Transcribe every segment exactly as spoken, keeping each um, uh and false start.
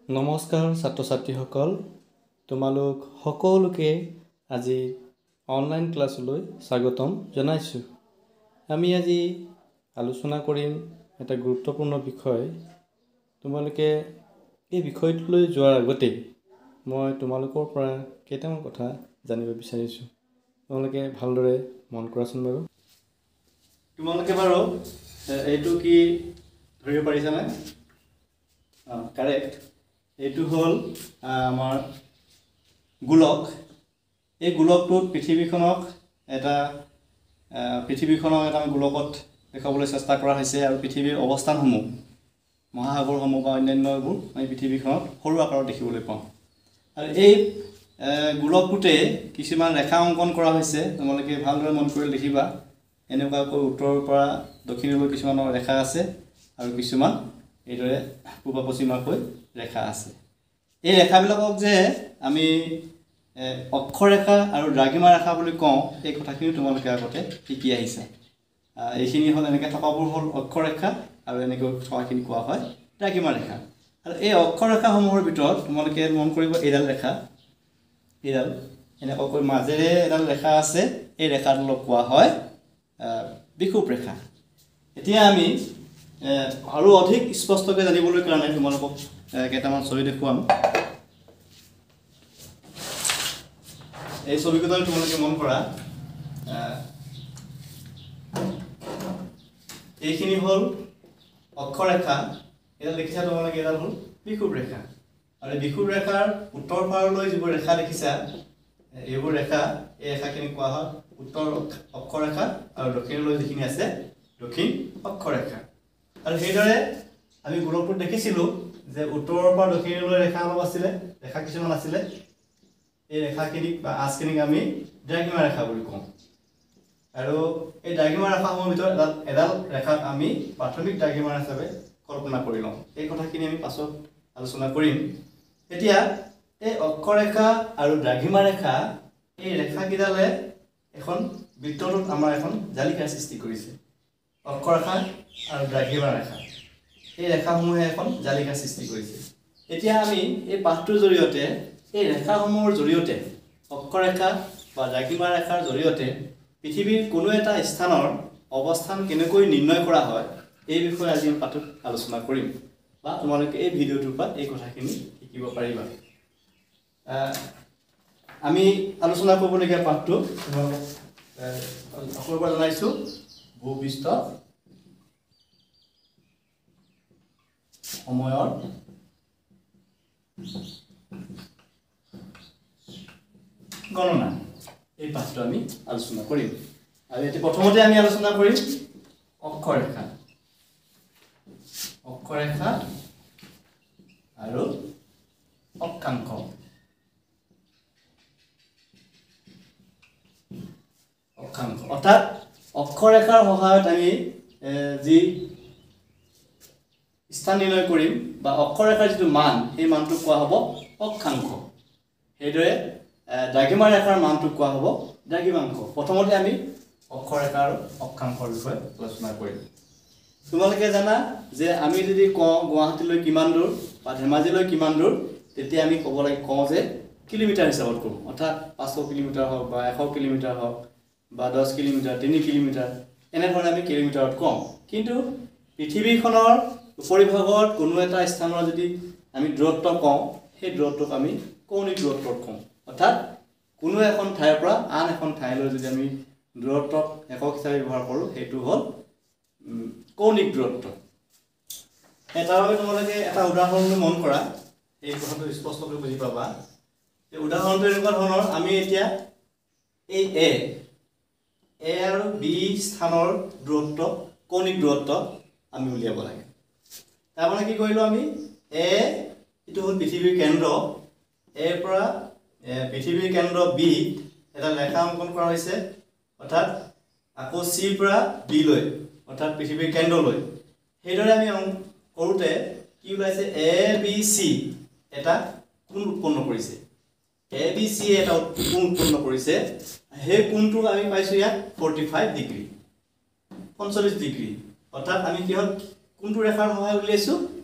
নমস্কাৰ ছাত্ৰ ছাত্ৰীসকল, তোমালোক সকলোকে আজি অনলাইন ক্লাছলৈ স্বাগতম জনাইছোঁ। আমি আজি আলোচনা কৰিম এটা গুৰুত্বপূৰ্ণ বিষয়। তোমালোকে এই বিষয়টোলৈ যোৱাৰ আগতে মই তোমালোকৰ পৰা কেইটামান কথা জানিব বিচাৰিছোঁ। তোমালোকে ভালদৰে মন কৰাচোন বাৰু। তোমালোকে বাৰু এইটো কি ধৰিব পাৰিছানে? অঁ, কাৰেক্ট। এইটো হ'ল আমাৰ গোলক। এই গোলকটোত পৃথিৱীখনক এটা পৃথিৱীখনক এটা গোলকত দেখাবলৈ চেষ্টা কৰা হৈছে আৰু পৃথিৱীৰ অৱস্থানসমূহ মহাসাগৰসমূহ বা অন্যান্যবোৰ আমি পৃথিৱীখনত সৰু আকাৰত দেখিবলৈ পাওঁ। আৰু এই গোলকটোতে কিছুমান ৰেখা অংকন কৰা হৈছে। তোমালোকে ভালদৰে মন কৰি দেখিবা। এনেকুৱাকৈ উত্তৰৰ পৰা দক্ষিণলৈ কিছুমানৰ ৰেখা আছে আৰু কিছুমান এইদৰে পূব পশ্চিমাকৈ ৰেখা আছে। এই ৰেখাবিলাকক যে আমি অক্ষৰেখা আৰু দ্ৰাঘিমা ৰেখা বুলি কওঁ, এই কথাখিনি তোমালোকে আগতে শিকি আহিছা। এইখিনি হ'ল এনেকৈ থকাবোৰ হ'ল অক্ষৰেখা আৰু এনেকৈ থকাখিনি কোৱা হয় দ্ৰাঘিমা ৰেখা। আৰু এই অক্ষৰেখাসমূহৰ ভিতৰত তোমালোকে মন কৰিব এইডাল ৰেখা, এইডাল এনেকুৱাকৈ মাজেৰে এডাল ৰেখা আছে। এই ৰেখাডালক কোৱা হয় বিষুৱ ৰেখা। এতিয়া আমি আৰু অধিক স্পষ্টকৈ জানিবলৈ কাৰণে তোমালোকক কেইটামান ছবি দেখুৱাম। এই ছবিকেইটা তোমালোকে মন কৰা। এইখিনি হ'ল অক্ষৰেখা, এডাল দেখিছা তোমালোকে, এডাল হ'ল বিষুৱ ৰেখা। আৰু এই বিষুৱ ৰেখাৰ উত্তৰ পাৰলৈ যিবোৰ ৰেখা দেখিছা, এইবোৰ ৰেখা, এই ৰেখাখিনি কোৱা হয় উত্তৰ অক্ষৰেখা আৰু দক্ষিণলৈ যিখিনি আছে দক্ষিণ অক্ষৰেখা। আৰু সেইদৰে আমি গোলকটোত দেখিছিলোঁ যে উত্তৰৰ পৰা দক্ষিণলৈ ৰেখা অলপ আছিলে, ৰেখা কিছুমান আছিলে। এই ৰেখাখিনিক বা আঁচখিনিক আমি দ্ৰাঘিমা ৰেখা বুলি কওঁ। আৰু এই দ্ৰাঘিমা ৰেখাসমূহৰ ভিতৰত এডাল এডাল ৰেখাক আমি প্ৰাথমিক দ্ৰাঘিমা হিচাপে কল্পনা কৰি লওঁ। এই কথাখিনি আমি পাছত আলোচনা কৰিম। এতিয়া এই অক্ষৰেখা আৰু দ্ৰাঘিমা ৰেখা, এই ৰেখাকেইডালে এখন বৃত্তটোত আমাৰ এখন জালিকাৰ সৃষ্টি কৰিছে। অক্ষৰেখা আৰু দ্ৰাঘিমা ৰেখা, এই ৰেখাসমূহে এখন জালিকা সৃষ্টি কৰিছে। এতিয়া আমি এই পাঠটোৰ জৰিয়তে এই ৰেখাসমূহৰ জৰিয়তে, অক্ষৰেখা বা দ্ৰাঘিমা ৰেখাৰ জৰিয়তে পৃথিৱীৰ কোনো এটা স্থানৰ অৱস্থান কেনেকৈ নিৰ্ণয় কৰা হয়, এই বিষয়ে আজি আমি পাঠত আলোচনা কৰিম। বা তোমালোকে এই ভিডিঅ'টোৰ পৰা এই কথাখিনি শিকিব পাৰিবা। আমি আলোচনা কৰিবলগীয়া পাঠটো তোমালোকক সকলোৰে পৰা জনাইছোঁ, ভূপৃষ্ঠ সময়ৰ গণনা। এই পাঠটো আমি আলোচনা কৰিম। আৰু এতিয়া প্ৰথমতে আমি আলোচনা কৰিম অক্ষৰেখা, অক্ষৰেখা আৰু অক্ষাংশ। অক্ষাংশ অৰ্থাৎ অক্ষৰেখাৰ সহায়ত আমি যি স্থান নিৰ্ণয় কৰিম বা অক্ষৰেখাৰ যিটো মান, সেই মানটোক কোৱা হ'ব অক্ষাংশ। সেইদৰে দ্ৰাঘিমা ৰেখাৰ মানটোক কোৱা হ'ব দ্ৰাঘিমাংশ। প্ৰথমতে আমি অক্ষৰেখা আৰু অক্ষাংশৰ বিষয়ে আলোচনা কৰিম। তোমালোকে জানা যে আমি যদি কওঁ গুৱাহাটীলৈ কিমান দূৰ বা ধেমাজিলৈ কিমান দূৰ, তেতিয়া আমি ক'ব লাগে কওঁ যে কিলোমিটাৰ হিচাপত কওঁ। অৰ্থাৎ পাঁচশ কিলোমিটাৰ হওক বা এশ কিলোমিটাৰ হওক বা দহ কিলোমিটাৰ, তিনি কিলোমিটাৰ, এনেধৰণে আমি কিলোমিটাৰত কওঁ। কিন্তু পৃথিৱীখনৰ উপৰিভাগত কোনো এটা স্থানৰ যদি আমি দূৰত্ব কওঁ, সেই দূৰত্বক আমি কৌণিক দূৰত্বত কওঁ। অৰ্থাৎ কোনো এখন ঠাইৰ পৰা আন এখন ঠাইলৈ যদি আমি দূৰত্বক একক হিচাপে ব্যৱহাৰ কৰোঁ, সেইটো হ'ল কৌণিক দূৰত্ব। তাৰ বাবে তোমালোকে এটা উদাহৰণলৈ মন কৰা, এই কথাটো স্পষ্টকৈ বুজি পাবা। এই উদাহৰণটো এনেকুৱা ধৰণৰ, আমি এতিয়া এই এ এ আৰু বি স্থানৰ দূৰত্ব, কৌণিক দূৰত্ব আমি উলিয়াব লাগে। তাৰমানে কি কৰিলোঁ আমি, এ এইটো হ'ল পৃথিৱীৰ কেন্দ্ৰ, এৰ পৰা পৃথিৱীৰ কেন্দ্ৰ বি এটা ৰেখা অংকন কৰা হৈছে। অৰ্থাৎ আকৌ চিৰ পৰা বি লৈ, অৰ্থাৎ পৃথিৱীৰ কেন্দ্ৰলৈ। সেইদৰে আমি কৰোঁতে কি ওলাইছে, এ বি চি এটা কোণ উৎপন্ন কৰিছে। এ বি চি এটা কোণ উৎপন্ন কৰিছে। সেই কোণটোক আমি পাইছোঁ ইয়াত ফৰ্টি ফাইভ ডিগ্ৰী, পঞ্চল্লিছ ডিগ্ৰী। অৰ্থাৎ আমি কি হ'ল কোনটো ৰেখাৰ সহায় উলিয়াইছোঁ,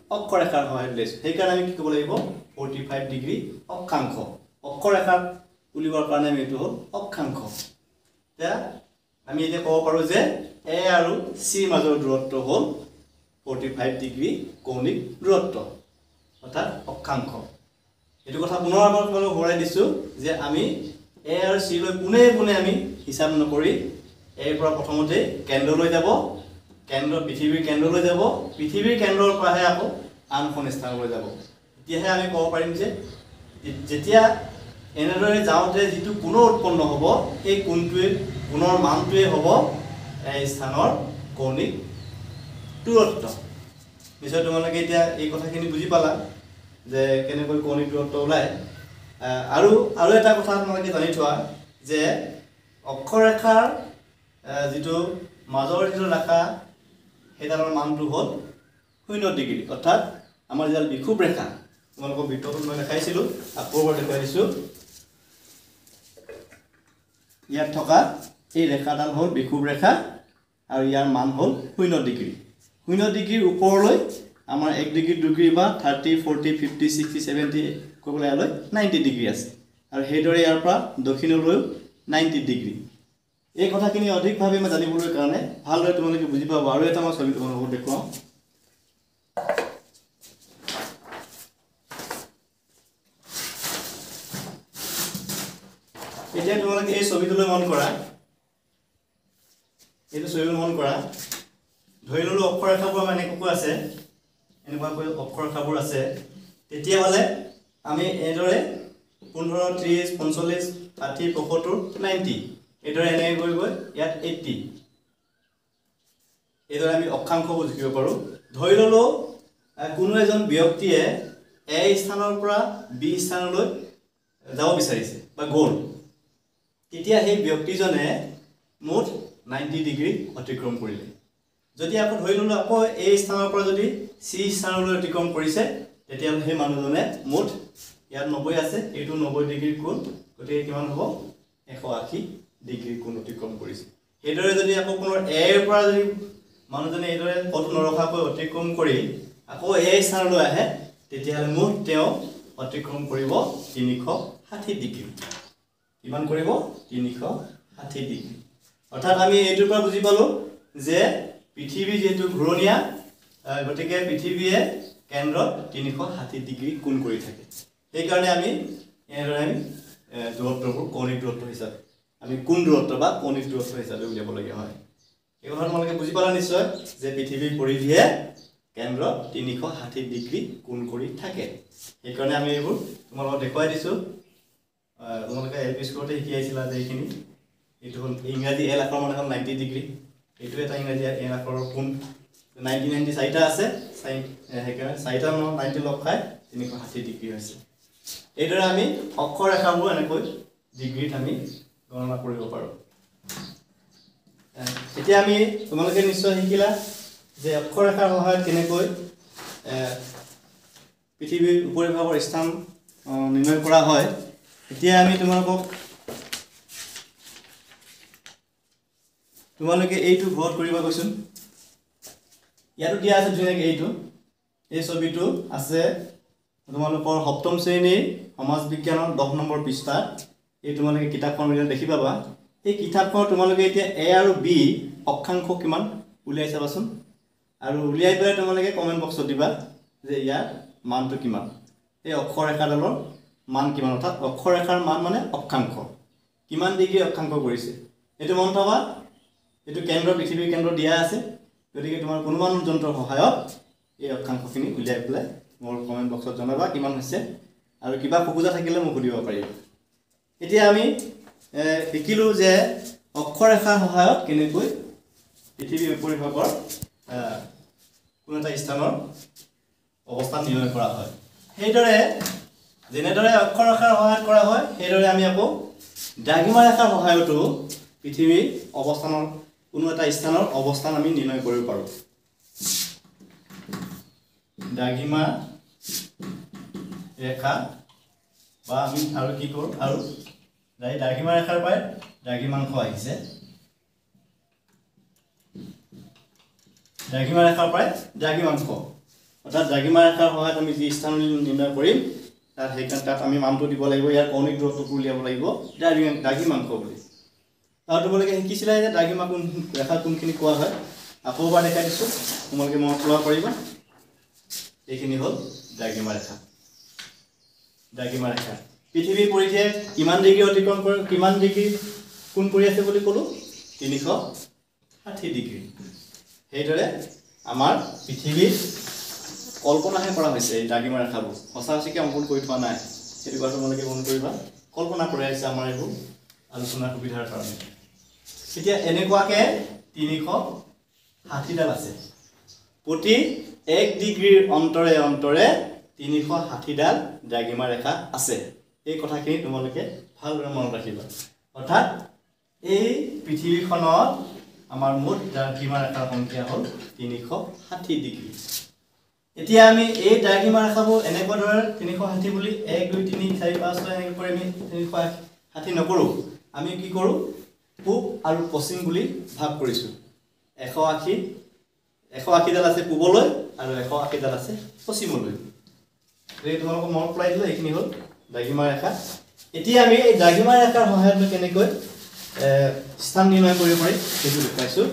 অক্ষৰেখাৰ সহায়ত লৈছোঁ সেইকাৰণে আমি কি ক'ব লাগিব forty-five ডিগ্ৰী অক্ষাংশ অক্ষৰেখাত উলিওৱাৰ কাৰণে আমি এইটো হ'ল অক্ষাংশ এতিয়া আমি এতিয়া ক'ব পাৰোঁ যে A আৰু C মাজৰ দূৰত্ব হ'ল forty-five ডিগ্ৰী কৌণিক দূৰত্ব অৰ্থাৎ অক্ষাংশ এইটো কথা পুনৰ আমাৰ মই ঘূৰাই দিছোঁ যে আমি A আৰু C লৈ পুনে পুনে আমি হিচাপ নকৰি A পৰা প্ৰথমতে কেন্দ্ৰলৈ যাব কেন্দ্ৰ পৃথিৱীৰ কেন্দ্ৰলৈ যাব পৃথিৱীৰ কেন্দ্ৰৰ পৰাহে আকৌ আনখন স্থানলৈ যাব এতিয়াহে আমি ক'ব পাৰিম যে যেতিয়া এনেদৰে যাওঁতে যিটো কোণ উৎপন্ন হ'ব এই কোণটোৱে কোণৰ মানটোৱে হ'ব এই স্থানৰ কৌণিক দূৰত্ব নিশ্চয় তোমালোকে এতিয়া এই কথাখিনি বুজি পালা যে কেনেকৈ কৌণিক দূৰত্ব ওলায় আৰু আৰু এটা কথা তোমালোকে জানি থোৱা যে অক্ষৰেখাৰ যিটো মাজৰ যিটো ৰেখা সেইডালৰ মানটো হ'ল শূন্য ডিগ্ৰী অৰ্থাৎ আমাৰ যিডাল বিষুৱ ৰেখা তোমালোকক বৃত্তটো মই দেখাইছিলোঁ আকৌ এবাৰ দেখুৱাই দিছোঁ ইয়াত থকা এই ৰেখাডাল হ'ল বিষুৱ ৰেখা আৰু ইয়াৰ মান হ'ল শূন্য ডিগ্ৰী শূন্য ডিগ্ৰীৰ ওপৰলৈ আমাৰ এক ডিগ্ৰী ডিগ্ৰী বা thirty forty fifty sixty seventy ক'বলৈ ইয়ালৈ ninety ডিগ্ৰী আছে আৰু সেইদৰে ইয়াৰ পৰা দক্ষিণলৈ ninety ডিগ্ৰী এই কথাখিনি অধিকভাৱে মই জানিবলৈ কাৰণে ভালদৰে তোমালোকে বুজি পাবা আৰু এটা মই ছবি তোমালোকক দেখুৱাওঁ এতিয়া তোমালোকে এই ছবিটোলৈ মন কৰা এইটো ছবিটো মন কৰা ধৰি ললোঁ অক্ষৰেখাবোৰ আমাৰ এনেকৈ আছে এনেকুৱাকৈ অক্ষৰেখাবোৰ আছে তেতিয়াহ'লে আমি এইদৰে পোন্ধৰ ত্ৰিছ পঞ্চল্লিছ ষাঠি পঁয়সত্তৰ ninety এইদৰে এনেকৈ গৈ গৈ ইয়াত eighty এইদৰে আমি অক্ষাংশবোৰ জুখিব পাৰোঁ ধৰি ললোঁ কোনো এজন ব্যক্তিয়ে A স্থানৰ পৰা B স্থানলৈ যাব বিচাৰিছে বা গ'ল তেতিয়া সেই ব্যক্তিজনে মুঠ ninety ডিগ্ৰী অতিক্ৰম কৰিলে যদি আকৌ ধৰি ললোঁ আকৌ A স্থানৰ পৰা যদি C স্থানলৈ অতিক্ৰম কৰিছে তেতিয়াহ'লে সেই মানুহজনে মুঠ ইয়াত নব্বৈ আছে এইটো নব্বৈ ডিগ্ৰীৰ কোণ গতিকে কিমান হ'ব এশ আশী ডিগ্ৰী কোণ অতিক্ৰম কৰিছে সেইদৰে যদি আকৌ পুনৰ A ৰ পৰা যদি মানুহজনে এইদৰে পথ নৰখাকৈ অতিক্ৰম কৰি আকৌ A স্থানলৈ আহে তেতিয়াহ'লে মুঠ তেওঁ অতিক্ৰম কৰিব তিনিশ ষাঠি ডিগ্ৰী কিমান কৰিব তিনিশ ষাঠি ডিগ্ৰী অৰ্থাৎ আমি এইটোৰ পৰা বুজি পালোঁ যে পৃথিৱী যেহেতু ঘূৰণীয়া গতিকে পৃথিৱীয়ে কেন্দ্ৰত তিনিশ ষাঠি ডিগ্ৰী কোণ কৰি থাকে সেইকাৰণে আমি এনেদৰে আমি দূৰত্ববোৰ কৌণিক দূৰত্ব হিচাপে আমি কোন দূৰত্ব বা কৌণিক দূৰত্ব হিচাপে উলিয়াবলগীয়া হয় এই কথা তোমালোকে বুজি পালা নিশ্চয় যে পৃথিৱীৰ পৰিধিয়ে কেন্দ্ৰত তিনিশ ষাঠি ডিগ্ৰী কোণ কৰি থাকে সেইকাৰণে আমি এইবোৰ তোমালোকক দেখুৱাই দিছোঁ তোমালোকে এল পি স্কুলতে শিকি আহিছিলা যে এইখিনি এইটো হ'ল ইংৰাজী এল আখৰ মানে হ'ল ninety ডিগ্ৰী এইটো এটা ইংৰাজী এল আখৰৰ কোণ ninety ninety চাৰিটা আছে সেইকাৰণে চাৰিটা ন ninety লগ খাই তিনিশ ষাঠি ডিগ্ৰী হৈছে এইদৰে আমি অক্ষৰেখাবোৰ এনেকৈ ডিগ্ৰীত আমি গণনা কৰিব পাৰোঁ এতিয়া আমি তোমালোকে নিশ্চয় শিকিলা যে অক্ষৰেখাৰ সহায়ত কেনেকৈ পৃথিৱীৰ উপৰিভাগৰ স্থান নিৰ্ণয় কৰা হয় এতিয়া আমি তোমালোকক তোমালোকে এইটো ঘৰত কৰিবা কৈছোন ইয়াতো দিয়া আছে ধুনীয়াকৈ এইটো এই ছবিটো আছে তোমালোকৰ সপ্তম শ্ৰেণীৰ সমাজ বিজ্ঞানৰ দহ নম্বৰ পৃষ্ঠাত এই তোমালোকে কিতাপখন উলিয়াই দেখি পাবা এই কিতাপখন তোমালোকে এতিয়া A আৰু B অক্ষাংশ কিমান উলিয়াই চাবাচোন আৰু উলিয়াই পেলাই তোমালোকে কমেন্ট বক্সত দিবা যে ইয়াৰ মানটো কিমান এই অক্ষৰেখাডালৰ মান কিমান অৰ্থাৎ অক্ষৰেখাৰ মান মানে অক্ষাংশ কিমান ডিগ্ৰী অক্ষাংশ কৰিছে এইটো মন থবা এইটো কেন্দ্ৰ পৃথিৱীৰ কেন্দ্ৰ দিয়া আছে গতিকে তোমাৰ অনুমান যন্ত্ৰৰ সহায়ত এই অক্ষাংশখিনি উলিয়াই পেলাই মোৰ কমেন্ট বক্সত জনাবা কিমান হৈছে আৰু কিবা খোকোজা থাকিলে মোক সুধিব পাৰিবা এতিয়া আমি শিকিলো যে অক্ষৰেখাৰ সহায়ত কেনেকৈ পৃথিৱীৰ উপৰিভাগৰ কোনো এটা স্থানৰ অৱস্থান নিৰ্ণয় কৰা হয় সেইদৰে যেনেদৰে অক্ষৰেখাৰ সহায়ত কৰা হয় সেইদৰে আমি আকৌ দ্ৰাঘিমা ৰেখাৰ সহায়তো পৃথিৱীৰ অৱস্থানৰ কোনো এটা স্থানৰ অৱস্থান আমি নিৰ্ণয় কৰিব পাৰোঁ দ্ৰাঘিমা ৰেখা বা আমি আৰু কি কৰোঁ আৰু দ্ৰাঘিমা ৰেখাৰ পৰাই দ্ৰাঘিমাংশ আহিছে দ্ৰাঘিমা ৰেখাৰ পৰাই দ্ৰাঘিমাংশ অৰ্থাৎ দ্ৰাঘিমা ৰেখাৰ সহায়ত আমি যি স্থান নিৰ্ণয় কৰিম তাত সেইকাৰণে তাত আমি মানটো দিব লাগিব ইয়াৰ কৌণিক দূৰত্বটো উলিয়াব লাগিব দ্ৰাঘিমাংশ বুলি আৰু তোমালোকে শিকিছিলা যে দ্ৰাঘিমা কোন ৰেখা কোনখিনি কোৱা হয় আকৌ এবাৰ দেখাই দিছোঁ তোমালোকে মনত পেলাব পাৰিবা এইখিনি হ'ল দ্ৰাঘিমা ৰেখা দ্ৰাঘিমা ৰেখা পৃথিৱীৰ পৰিধে কিমান ডিগ্ৰী অতিক্ৰম কৰে কিমান ডিগ্ৰী কোণ কৰি আছে বুলি ক'লো তিনিশ ষাঠি ডিগ্ৰী সেইদৰে আমাৰ পৃথিৱীৰ কল্পনাহে কৰা হৈছে এই দ্ৰাঘিমা ৰেখাবোৰ সঁচাসঁচিকে অংকন কৰি থোৱা নাই সেইটো কথা তোমালোকে মন কৰিবা কল্পনা কৰি আহিছে আমাৰ এইবোৰ আলোচনাৰ সুবিধাৰ কাৰণে এতিয়া এনেকুৱাকে তিনিশ ষাঠিডাল আছে প্ৰতি এক ডিগ্ৰীৰ অন্তৰে অন্তৰে তিনিশ ষাঠিডাল দ্ৰাঘিমা ৰেখা আছে এই কথাখিনি তোমালোকে ভালদৰে মনত ৰাখিবা অৰ্থাৎ এই পৃথিৱীখনত আমাৰ মুঠ দ্ৰাঘিমা ৰেখাৰ সংখ্যা হ'ল তিনিশ ষাঠি ডিগ্ৰী এতিয়া আমি এই দ্ৰাঘিমা ৰেখাবোৰ এনেকুৱা ধৰে তিনিশ ষাঠি বুলি এক দুই তিনি চাৰি পাঁচ ছয় এনেকৈ কৰি আমি তিনিশ ষাঠি নকৰোঁ আমি কি কৰোঁ পূব আৰু পশ্চিম বুলি ভাগ কৰিছোঁ এশ আশী এশ আশীডাল আছে পূবলৈ আৰু এশ আশীডাল আছে পশ্চিমলৈ এই তোমালোকক মনত পেলাই দিলোঁ এইখিনি হ'ল দ্ৰাঘিমা ৰেখা এতিয়া আমি এই দ্ৰাঘিমা ৰেখাৰ সহায়ত কেনেকৈ স্থান নিৰ্ণয় কৰিব পাৰি সেইটো দেখুৱাইছোঁ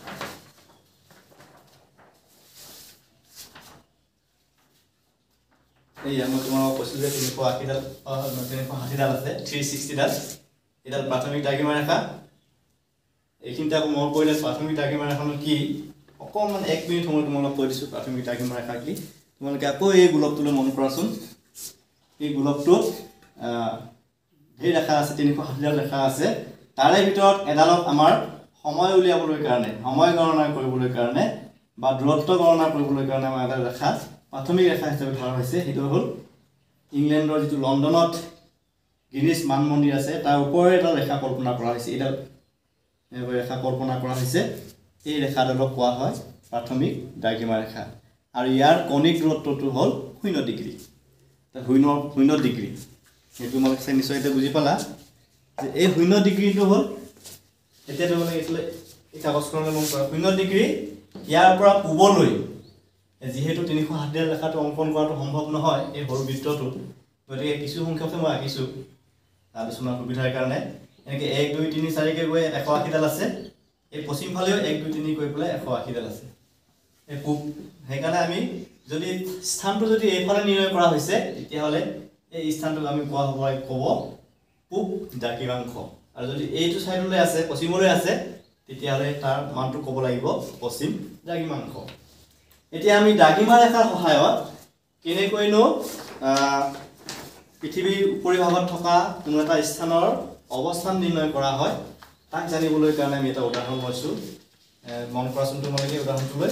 এই মই তোমালোকক কৈছিলোঁ যে তিনিশ আশীডাল তিনিশ ষাঠিডাল আছে থ্ৰী ছিক্সটিডাল এইডাল প্ৰাথমিক দ্ৰাঘিমা ৰেখা এইখিনিতে আকৌ মনত পৰিলে প্ৰাথমিক দ্ৰাঘিমা ৰেখানো কি অকণমান এক মিনিট সময় তোমালোকক কৈ দিছোঁ প্ৰাথমিক দ্ৰাঘিমা ৰেখা কি তোমালোকে আকৌ এই গোলকটোলৈ মন কৰাচোন এই গোলকটোত ঢেৰ ৰেখা আছে তিনিশ ষাঠিডাল ৰেখা আছে তাৰে ভিতৰত এডালক আমাৰ সময় উলিয়াবলৈ কাৰণে সময় গণনা কৰিবলৈ কাৰণে বা দূৰত্ব গণনা কৰিবলৈ কাৰণে আমাৰ এটা ৰেখা প্ৰাথমিক ৰেখা হিচাপে ধৰা হৈছে সেইটো হ'ল ইংলেণ্ডৰ যিটো লণ্ডনত গিনিছ মান মন্দিৰ আছে তাৰ ওপৰে এটা ৰেখা কল্পনা কৰা হৈছে এইডাল ৰেখা কল্পনা কৰা হৈছে এই ৰেখাডালক কোৱা হয় প্ৰাথমিক দ্ৰাঘিমা ৰেখা আৰু ইয়াৰ কৌণিক দূৰত্বটো হ'ল শূন্য ডিগ্ৰী শূন্য শূন্য ডিগ্ৰী সেইটো তোমালোকে নিশ্চয় এতিয়া বুজি পালা যে এই শূন্য ডিগ্ৰীটো হ'ল এতিয়া তোমালোকে এইফালে এই কাগজখনলৈ মন কৰা শূন্য ডিগ্ৰী ইয়াৰ পৰা পূবলৈ যিহেতু তিনিশ ষাঠিডাল ৰেখাটো অংকন কৰাটো সম্ভৱ নহয় এই সৰু বৃত্তটো গতিকে কিছু সংখ্যকহে মই আঁকিছোঁ আলোচনাৰ সুবিধাৰ কাৰণে এনেকৈ এক দুই তিনি চাৰিকৈ গৈ এশ আশীডাল আছে এই পশ্চিম ফালেও এক দুই তিনি কৰি পেলাই এশ আশীডাল আছে এই পূব সেইকাৰণে আমি যদি স্থানটো যদি এইফালে নিৰ্ণয় কৰা হৈছে তেতিয়াহ'লে এই স্থানটোক আমি কোৱা হ'ব ক'ব পূব দ্ৰাঘিমাংশ আৰু যদি এইটো ছাইডলৈ আছে পশ্চিমলৈ আছে তেতিয়াহ'লে তাৰ মানটো ক'ব লাগিব পশ্চিম দ্ৰাঘিমাংশ এতিয়া আমি দ্ৰাঘিমা ৰেখাৰ সহায়ত কেনেকৈনো পৃথিৱীৰ উপৰিভাগত থকা কোনো এটা স্থানৰ অৱস্থান নিৰ্ণয় কৰা হয় তাক জানিবলৈ কাৰণে আমি এটা উদাহৰণ লৈছোঁ মন কৰাচোন তোমালোকে উদাহৰণটোলৈ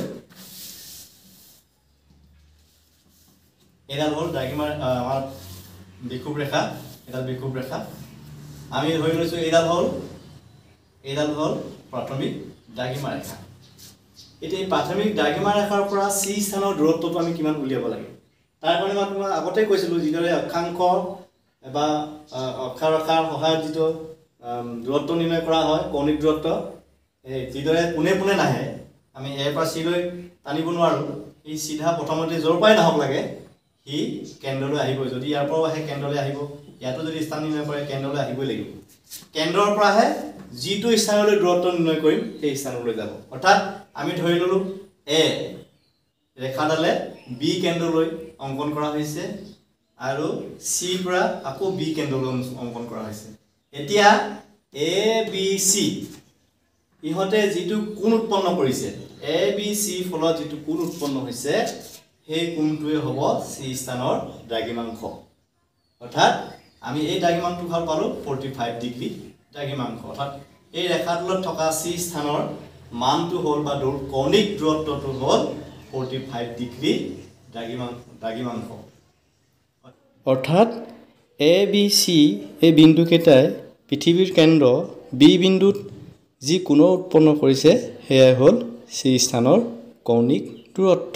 এডাল হ'ল দ্ৰাঘিমা আমাৰ বিষুৱ ৰেখা এডাল বিষুৱ ৰেখা আমি ধৰি লৈছোঁ এইডাল হ'ল এইডাল হ'ল প্ৰাথমিক দ্ৰাঘিমা ৰেখা এতিয়া এই প্ৰাথমিক দ্ৰাঘিমা ৰেখাৰ পৰা চি স্থানৰ দূৰত্বটো আমি কিমান উলিয়াব লাগে তাৰ কাৰণে মই তোমাক আগতে কৈছিলোঁ যিদৰে অক্ষাংশ বা অক্ষাৰ ৰেখাৰ সহায়ত যিটো দূৰত্ব নিৰ্ণয় কৰা হয় কৌণিক দূৰত্ব এই যিদৰে পোনে পোনে নাহে আমি এৰ পৰা চিলৈ টানিব নোৱাৰোঁ এই চিধা প্ৰথমতে য'ৰ পৰাই নাহক লাগে সি কেন্দ্ৰলৈ আহিবই যদি ইয়াৰ পৰাও আহে কেন্দ্ৰলৈ আহিব ইয়াতো যদি স্থান নিৰ্ণয় কৰে কেন্দ্ৰলৈ আহিবই লাগিব কেন্দ্ৰৰ পৰাহে যিটো স্থানলৈ দূৰত্ব নিৰ্ণয় কৰিম সেই স্থানলৈ যাব অৰ্থাৎ আমি ধৰি ল'লোঁ এ ৰেখাডালে বি কেন্দ্ৰলৈ অংকন কৰা হৈছে আৰু চিৰ পৰা আকৌ বি কেন্দ্ৰলৈ অংকন কৰা হৈছে এতিয়া এ বি চি ইহঁতে যিটো কোণ উৎপন্ন কৰিছে এ বি চি ফলত যিটো কোণ উৎপন্ন হৈছে সেই কোণটোৱে হ'ব চি স্থানৰ দ্ৰাঘিমাংশ অৰ্থাৎ আমি এই দ্ৰাঘিমাংশটো ভাল পালোঁ ফৰ্টি ফাইভ ডিগ্ৰী দ্ৰাঘিমাংশ অৰ্থাৎ এই ৰেখাডালত থকা চি স্থানৰ মানটো হ'ল বা কৌণিক দূৰত্বটো হ'ল ফৰ্টি ফাইভ ডিগ্ৰী দ্ৰাঘিমাংশ দ্ৰাঘিমাংশ অৰ্থাৎ এ বি চি এই বিন্দুকেইটাই পৃথিৱীৰ কেন্দ্ৰ বি বিন্দুত যি কোণ উৎপন্ন কৰিছে সেয়াই হ'ল চি স্থানৰ কৌণিক দূৰত্ব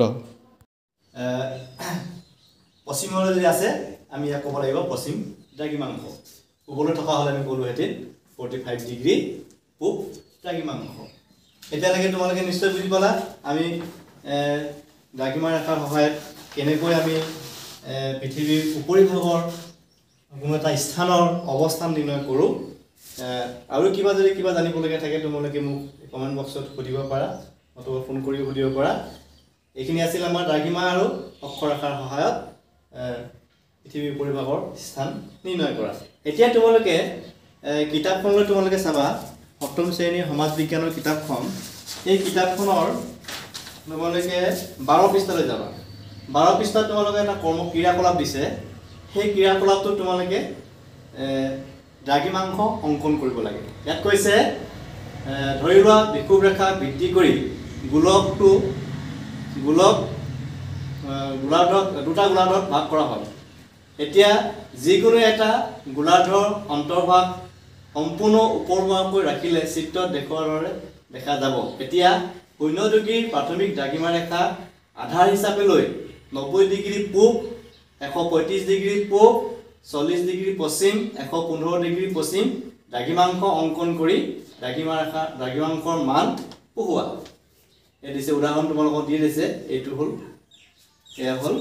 পশ্চিমলৈ যদি আছে আমি ইয়াক ক'ব লাগিব পশ্চিম দ্ৰাঘিমাংশ পূবলৈ থকা হ'লে আমি ক'লোহেঁতেন ফৰ্টি ফাইভ ডিগ্ৰী পূব দ্ৰাঘিমাংশ এতিয়ালৈকে তোমালোকে নিশ্চয় বুজি পালা আমি দ্ৰাঘিমা ৰেখাৰ সহায়ত কেনেকৈ আমি পৃথিৱীৰ উপৰিভাগৰ কোনো এটা স্থানৰ অৱস্থান নিৰ্ণয় কৰোঁ। আৰু কিবা যদি কিবা জানিবলগীয়া থাকে তোমালোকে মোক কমেণ্ট বক্সত সুধিব পাৰা অথবা ফোন কৰি সুধিব পাৰা। এইখিনি আছিল আমাৰ দ্ৰাঘিমা আৰু অক্ষৰেখাৰ সহায়ত পৃথিৱীৰ উপৰিভাগৰ স্থান নিৰ্ণয় কৰা। এতিয়া তোমালোকে কিতাপখনলৈ তোমালোকে চাবা, সপ্তম শ্ৰেণীৰ সমাজ বিজ্ঞানৰ কিতাপখন। এই কিতাপখনৰ তোমালোকে বাৰ পৃষ্ঠালৈ যাবা। বাৰ পৃষ্ঠাত তোমালোকে এটা কৰ্ম ক্ৰিয়াকলাপ দিছে। সেই ক্ৰিয়াকলাপটো তোমালোকে দ্ৰাঘিমাংশ অংকন কৰিব লাগে। ইয়াত কৈছে ধৰি লোৱা বিষুৱ ৰেখা বৃদ্ধি কৰি গোলকটো গোলক গোলাৰ্ধত দুটা গোলাৰ্ধত ভাগ কৰা হয়। এতিয়া যিকোনো এটা গোলাৰ্ধৰ অন্তৰ্ভাগ সম্পূৰ্ণ ওপৰমুৱাকৈ ৰাখিলে চিত্ৰত দেখুওৱাৰ দৰে দেখা যাব। এতিয়া শূন্য ডিগ্ৰীৰ প্ৰাথমিক দ্ৰাঘিমা ৰেখা আধাৰ হিচাপে লৈ নব্বৈ ডিগ্ৰী পূব, এশ পঁয়ত্ৰিছ ডিগ্ৰী পূব, চল্লিছ ডিগ্ৰী পশ্চিম, এশ পোন্ধৰ ডিগ্ৰী পশ্চিম দ্ৰাঘিমাংশ অংকন কৰি দ্ৰাঘিমা ৰেখা দ্ৰাঘিমাংশৰ মান পঢ়োৱা। এই দিছে উদাহৰণ তোমালোকক দি দিছে। এইটো হ'ল এয়া হ'ল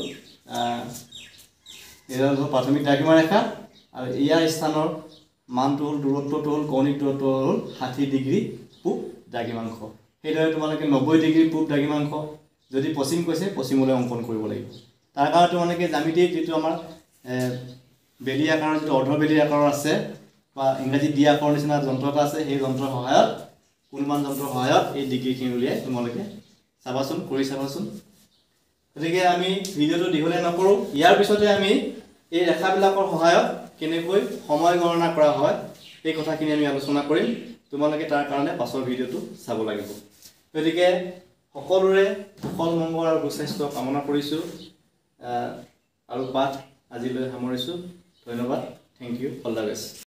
এয়া হ'ল প্ৰাথমিক দ্ৰাঘিমা ৰেখা আৰু ইয়াৰ স্থানৰ মানটো হ'ল দূৰত্বটো হ'ল কৌণিক দূৰত্ব হ'ল ষাঠি ডিগ্ৰী পূব দ্ৰাঘিমাংশ। সেইদৰে তোমালোকে নব্বৈ ডিগ্ৰী পূব দ্ৰাঘিমাংশ, যদি পশ্চিম কৈছে পশ্চিমলৈ অংকন কৰিব লাগিব। তাৰ কাৰণে তোমালোকে জ্যামিতিক যিটো আমাৰ বেলি আকাৰৰ যিটো অৰ্ধবেলি আকাৰৰ আছে বা ইংৰাজী ডি আকাৰৰ নিচিনা যন্ত্ৰ এটা আছে, সেই যন্ত্ৰৰ সহায়ত কোনমান যন্ত্ৰৰ সহায়ত এই ডিগ্ৰীখিনি উলিয়াই তোমালোকে চাবাচোন, কৰি চাবাচোন। গতিকে আমি ভিডিঅ'টো দীঘলীয়া নকৰোঁ। ইয়াৰ পিছতে আমি এই ৰেখাবিলাকৰ সহায়ত কেনেকৈ সময় গণনা কৰা হয় এই কথাখিনি আমি আলোচনা কৰিম। তোমালোকে তাৰ কাৰণে পাছৰ ভিডিঅ'টো চাব লাগিব। গতিকে সকলোৰে কুশল মংগল আৰু সুস্বাস্থ্য কামনা কৰিছোঁ আৰু পাঠ আজিলৈ সামৰিছোঁ। ধন্যবাদ। Thank you. All the best.